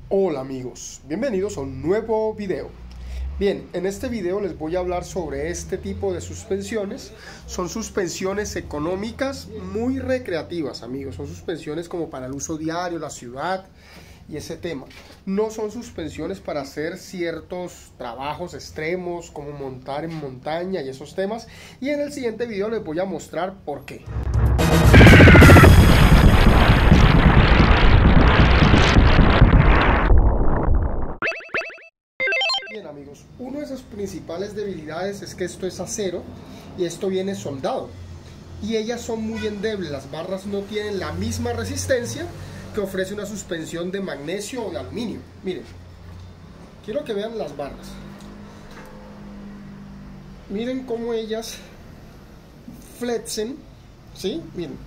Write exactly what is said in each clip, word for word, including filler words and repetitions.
Hola amigos, bienvenidos a un nuevo video. Bien, en este video les voy a hablar sobre este tipo de suspensiones. Son suspensiones económicas muy recreativas, amigos. Son suspensiones como para el uso diario, la ciudad y ese tema. No son suspensiones para hacer ciertos trabajos extremos como montar en montaña y esos temas. Y en el siguiente video les voy a mostrar por qué. Bien amigos, una de sus principales debilidades es que esto es acero y esto viene soldado y ellas son muy endebles. Las barras no tienen la misma resistencia que ofrece una suspensión de magnesio o de aluminio. Miren, quiero que vean las barras. Miren cómo ellas flexen, ¿sí? Miren.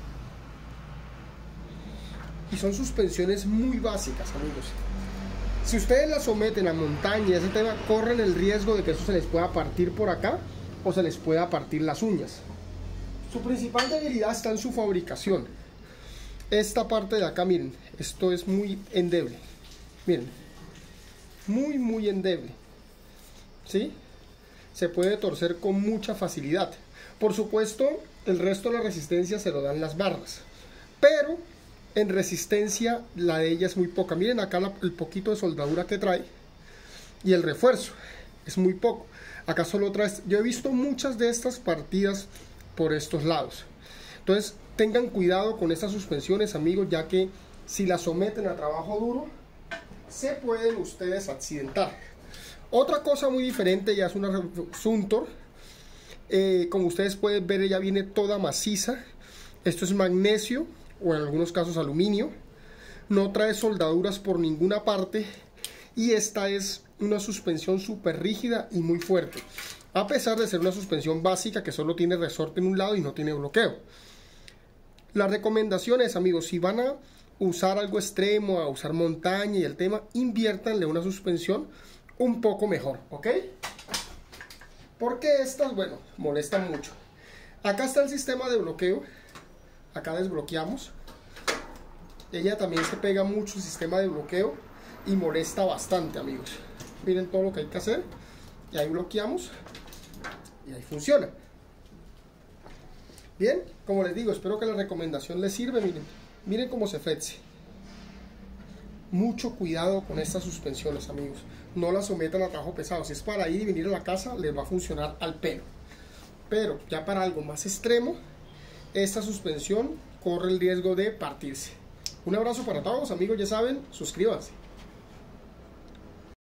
Y son suspensiones muy básicas, amigos. Si ustedes la someten a montaña y ese tema, corren el riesgo de que eso se les pueda partir por acá o se les pueda partir las uñas. Su principal debilidad está en su fabricación. Esta parte de acá, miren, esto es muy endeble. Miren, muy muy endeble, ¿sí? Se puede torcer con mucha facilidad. Por supuesto, el resto de la resistencia se lo dan las barras, pero en resistencia la de ella es muy poca. Miren acá la, el poquito de soldadura que trae y el refuerzo es muy poco. Acá solo trae, yo he visto muchas de estas partidas por estos lados. Entonces tengan cuidado con estas suspensiones, amigos, ya que si las someten a trabajo duro se pueden ustedes accidentar. Otra cosa muy diferente, ya es una Suntor, eh, como ustedes pueden ver, ella viene toda maciza. Esto es magnesio o en algunos casos aluminio, no trae soldaduras por ninguna parte y esta es una suspensión súper rígida y muy fuerte, a pesar de ser una suspensión básica que solo tiene resorte en un lado y no tiene bloqueo. Las recomendaciones, amigos, si van a usar algo extremo, a usar montaña y el tema, inviértanle una suspensión un poco mejor, ¿ok? Porque estas, bueno, molestan mucho. Acá está el sistema de bloqueo. Acá desbloqueamos. Ella también se pega mucho el sistema de bloqueo y molesta bastante, amigos. Miren todo lo que hay que hacer. Y ahí bloqueamos. Y ahí funciona. Bien, como les digo, espero que la recomendación les sirva. Miren, miren cómo se flexe. Mucho cuidado con estas suspensiones, amigos. No las sometan a trabajo pesado. Si es para ir y venir a la casa, les va a funcionar al pelo. Pero ya para algo más extremo, esta suspensión corre el riesgo de partirse. Un abrazo para todos, amigos, ya saben, suscríbanse.